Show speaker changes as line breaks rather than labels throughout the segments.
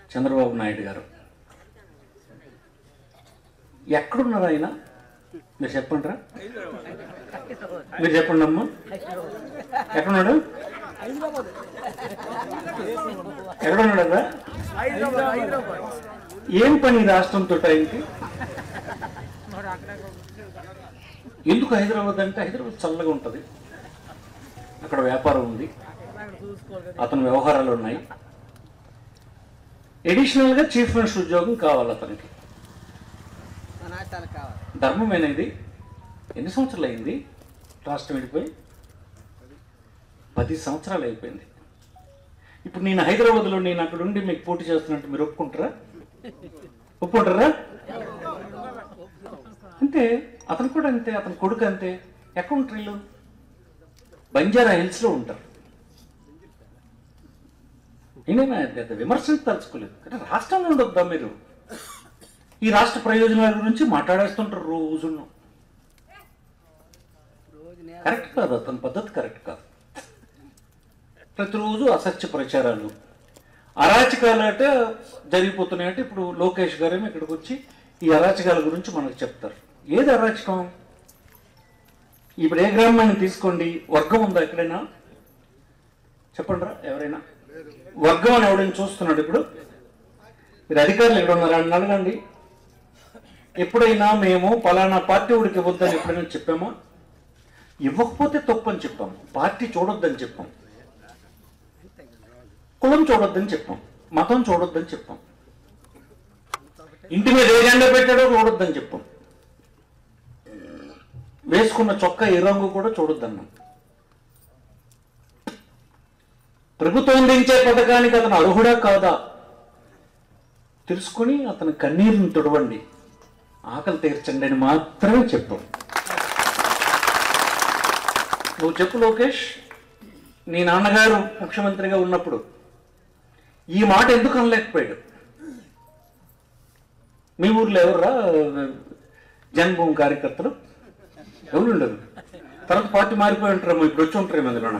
చంద్రబాబు నాయుడు గారు ఎక్కడున్నారు ఆయన? మీరు చెప్పండిరా, మీరు చెప్పండి అమ్మా. ఎక్కడున్నాడు? ఎక్కడున్నాడు? ఏం పని రాష్ట్రంతో ఆయనకి? ఎందుకు హైదరాబాద్ అంటే హైదరాబాద్ చల్లగా ఉంటుంది, అక్కడ వ్యాపారం ఉంది, అతని వ్యవహారాలు ఉన్నాయి. ఎడిషనల్గా చీఫ్ మినిస్టర్ ఉద్యోగం కావాలి అతనికి. ధర్మమేనా ఇది? ఎన్ని సంవత్సరాలు అయింది రాష్ట్రం విడిపోయి? 10 సంవత్సరాలు అయిపోయింది. ఇప్పుడు నేను హైదరాబాద్లో నేను అక్కడ ఉండి మీకు పోటీ చేస్తున్నట్టు మీరు ఒప్పుకుంటారా? అంతే. అతను కూడా అంతే, అతని కొడుకు అంతే. ఎక్కడ ఉంటారు వీళ్ళు? బంజారా హిల్స్లో ఉంటారు. నేనేనా విమర్శించి తలుచుకోలేదు, కానీ రాష్ట్రంలో ఉండొద్దా మీరు? ఈ రాష్ట్ర ప్రయోజనాల గురించి మాట్లాడేస్తుంటారు రోజును. కరెక్ట్ కాదు, అతని పద్ధతి కరెక్ట్ కాదు. ప్రతిరోజు అసత్య ప్రచారాలు, అరాచకాలట జరిగిపోతున్నాయంటే ఇప్పుడు లోకేష్ గారేమో ఇక్కడికి వచ్చి ఈ అరాచకాల గురించి మనకు చెప్తారు. ఏది అరాచకం? ఇప్పుడు ఏ గ్రామాన్ని తీసుకోండి, వర్గం ఉందా ఎక్కడైనా? చెప్పండి రా ఎవరైనా. వర్గం అని ఎవడైనా చూస్తున్నాడు? ఇప్పుడు మీరు అధికారులు ఎక్కడ ఉన్నారా అని అడగండి. ఎప్పుడైనా మేము పలానా పార్టీ ఉడికి ఇవ్వద్దని ఎప్పుడైనా చెప్పామా? ఇవ్వకపోతే తప్పని చెప్పాము. పార్టీ చూడొద్దని చెప్పాం, కులం చూడొద్దని చెప్పాం, మతం చూడొద్దని చెప్పాం, ఇంటి మీద ఏ జెండా పెట్టాడో చూడొద్దని చెప్పాం, వేసుకున్న చొక్కా ఏ రంగు కూడా చూడొద్దన్నాం. ప్రభుత్వం అందించే పథకానికి అతను అర్హుడా కాదా తెలుసుకుని అతని కన్నీరుని తుడవండి, ఆకలి తీర్చండి అని మాత్రమే చెప్పాం. నువ్వు చెప్పు లోకేష్, నీ నాన్నగారు ముఖ్యమంత్రిగా ఉన్నప్పుడు ఈ మాట ఎందుకు అనలేకపోయాడు? మీ ఊర్లో ఎవర్రా జన్మభూమి కార్యకర్తలు? ఎవరు ఉండరు. తర్వాత పార్టీ మారిపోయి ఉంటారేమో, ఇప్పుడు వచ్చి ఉంటారేమో అందులో.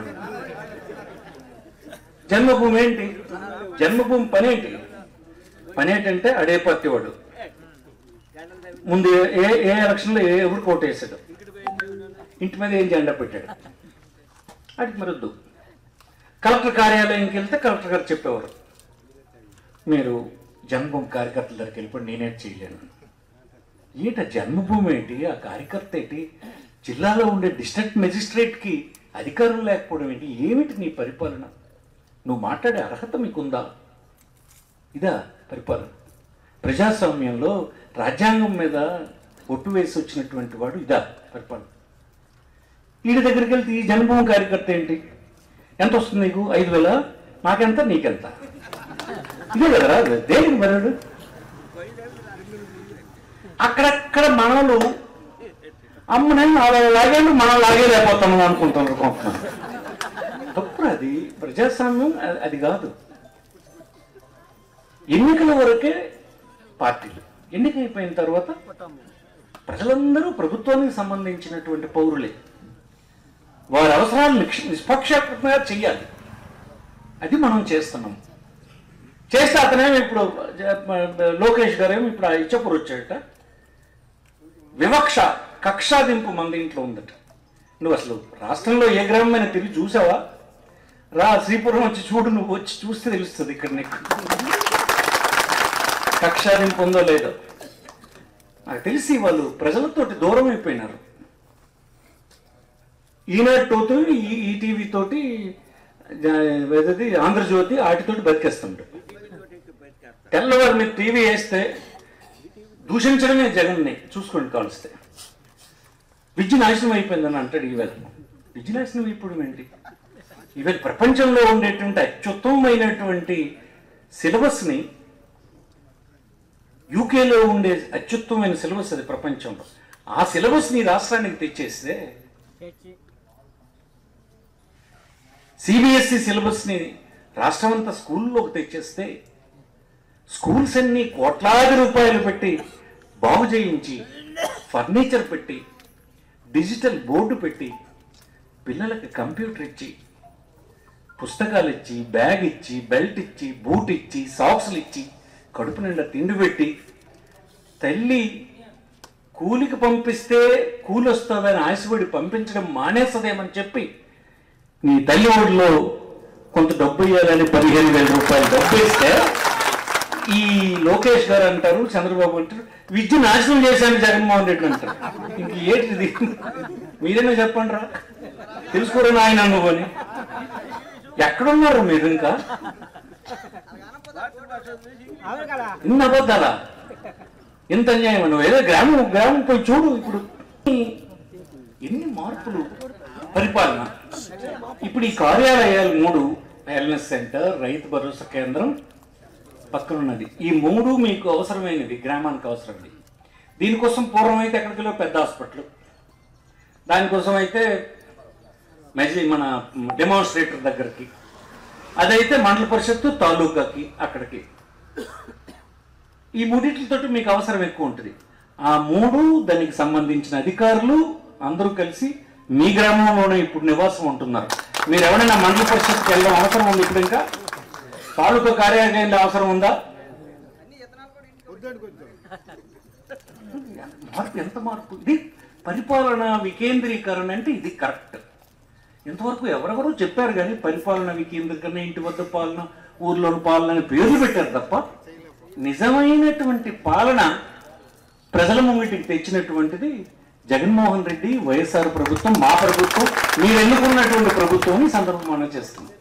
జన్మభూమి ఏంటి? జన్మభూమి పని ఏంటి? పని ఏంటంటే అడే పార్టీ వాడు ముందు ఏ ఎలక్షన్లో ఎవరు కోట్ వేసాడు, ఇంటి మీద ఏం జెండా పెట్టాడు, వాటికి మరొద్దు. కలెక్టర్ కార్యాలయంకి వెళ్తే కలెక్టర్ గారు చెప్పేవారు, మీరు జన్మభూమి కార్యకర్తల దగ్గరికి వెళ్ళిపోయి నేనే చేయలేను. ఏంట జన్మభూమి ఏంటి? ఆ కార్యకర్త ఏంటి? జిల్లాలో ఉండే డిస్ట్రిక్ట్ మెజిస్ట్రేట్కి అధికారం లేకపోవడం ఏంటి? ఏమిటి నీ పరిపాలన? నువ్వు మాట్లాడే అర్హత మీకుందా? ఇదా పరిపాలన? ప్రజాస్వామ్యంలో రాజ్యాంగం మీద ఒట్టు వేసి వచ్చినటువంటి వాడు ఇదా పరిపాలన? వీడి దగ్గరికి వెళ్తే ఈ జన్మభూమి కార్యకర్త ఏంటి, ఎంత వస్తుంది నీకు? 5,000, నాకెంత నీకెంత? ఇదే కదరా దేనికి మరాడు? అక్కడక్కడ మనలు అమ్మనే లాగేళ్ళు మనం లాగేలేకపోతాము అనుకుంటున్నారు కొంతమంది. తప్పుడు అది. ప్రజాస్వామ్యం అది కాదు. ఎన్నికల వరకే పార్టీలు, ఎన్నికైపోయిన తర్వాత ప్రజలందరూ ప్రభుత్వానికి సంబంధించినటువంటి పౌరులే. వారి అవసరాలు నిష్పక్షపాతంగా చెయ్యాలి. అది మనం చేస్తున్నాం. చేస్తే అతనేమో ఇప్పుడు లోకేష్ గారేమో ఇప్పుడు ఆ ఇచ్చపూర్ వచ్చాడట, వివక్ష కక్షాదింపు మంది ఇంట్లో ఉందట. నువ్వు అసలు రాష్ట్రంలో ఏ గ్రామమైన తిరిగి చూసావా? రా శ్రీపురం వచ్చి చూడు, నువ్వు వచ్చి చూస్తే తెలుస్తుంది ఇక్కడ నీకు కక్షాదింపు ఉందో లేదో. నాకు తెలిసి వాళ్ళు ప్రజలతోటి దూరం అయిపోయినారు. ఈనాటితోటి ఈటీవీ తోటి ఆంధ్రజ్యోతి వాటితోటి బతికేస్తుంటారు. తెల్లవారు మీరు టీవీ వేస్తే దూషించడమే జగన్ని, చూసుకోండి కాల్స్తే. విద్య నాశనం అయిపోయిందని అంటాడు. ఈవేళ విద్య నాశనం అయిపోవడం ఏంటి? ఈవేళ ప్రపంచంలో ఉండేటువంటి అత్యుత్తమమైనటువంటి సిలబస్ని, యూకేలో ఉండే అత్యుత్తమైన సిలబస్ అది ప్రపంచంలో, ఆ సిలబస్ని రాష్ట్రానికి తెచ్చేస్తే, సిబిఎస్ఈ సిలబస్ని రాష్ట్రమంతా స్కూల్లోకి తెచ్చేస్తే, స్కూల్స్ అన్ని కోట్లాది రూపాయలు పెట్టి బాగు చేయించి, ఫర్నిచర్ పెట్టి, డిజిటల్ బోర్డు పెట్టి, పిల్లలకి కంప్యూటర్ ఇచ్చి, పుస్తకాలు ఇచ్చి, బ్యాగ్ ఇచ్చి, బెల్ట్ ఇచ్చి, బూట్ ఇచ్చి, సాక్స్లు ఇచ్చి కడుపు నిండా తిండి పెట్టి తల్లి కూలికి పంపిస్తే కూలి వస్తుందని ఆశపడి పంపించడం మానేస్తుందేమని చెప్పి నీ తల్లి ఊళ్ళో కొంత డబ్బు ఇవ్వాలని 15,000 రూపాయలు డబ్బు ఇస్తే ఈ లోకేష్ గారు అంటారు, చంద్రబాబు అంటారు, విద్య నాశనం చేశాను జగన్మోహన్ రెడ్డి అంటారు. ఇంక ఏంటిది? మీరేనా చెప్పండి రా, తెలుసుకోరా నాయన నువ్వు అని. ఎక్కడున్నారు మీరు? ఇంకా ఇన్ని అబద్ధాలా, ఎంత అన్యాయం. నువ్వు ఏదో గ్రామం పోయి చూడు. ఇప్పుడు ఎన్ని మార్పులు పరిపాలన. ఇప్పుడు ఈ కార్యాలయాలు 3, వెల్నెస్ సెంటర్, రైతు భరోసా కేంద్రం పక్కన ఉన్నది. ఈ 3 మీకు అవసరమైనది, గ్రామానికి అవసరమైనది. దీనికోసం పూర్వం అయితే ఎక్కడికి పెద్ద హాస్పిటల్, దానికోసం అయితే మన డెమాన్స్ట్రేటర్ దగ్గరికి, అదైతే మండల పరిషత్తు తాలూకాకి అక్కడికి. ఈ 3 మీకు అవసరం ఎక్కువ ఉంటుంది. ఆ 3 దానికి సంబంధించిన అధికారులు అందరూ కలిసి మీ గ్రామంలోనే ఇప్పుడు నివాసం ఉంటున్నారు. మీరు ఎవరైనా మండల పరిషత్కి వెళ్ళడం అవసరం ఉంది? ఇప్పుడు ఇంకా తాలూకా కార్యాలయంలో అవసరం ఉందా? మార్పు, ఎంత మార్పు! ఇది పరిపాలన వికేంద్రీకరణ అంటే ఇది కరెక్ట్. ఇంతవరకు ఎవరెవరో చెప్పారు కానీ పరిపాలన వికేంద్రీకరణ, ఇంటి వద్ద పాలన, ఊర్లోని పాలన అని పేర్లు పెట్టారు తప్ప నిజమైనటువంటి పాలన ప్రజల ముంగిటికి తెచ్చినటువంటిది జగన్మోహన్ రెడ్డి, వైఎస్ఆర్ ప్రభుత్వం, మా ప్రభుత్వం, మీరు ఎన్నుకున్నటువంటి ప్రభుత్వం. ఈ సందర్భం మనం చేస్తుంది.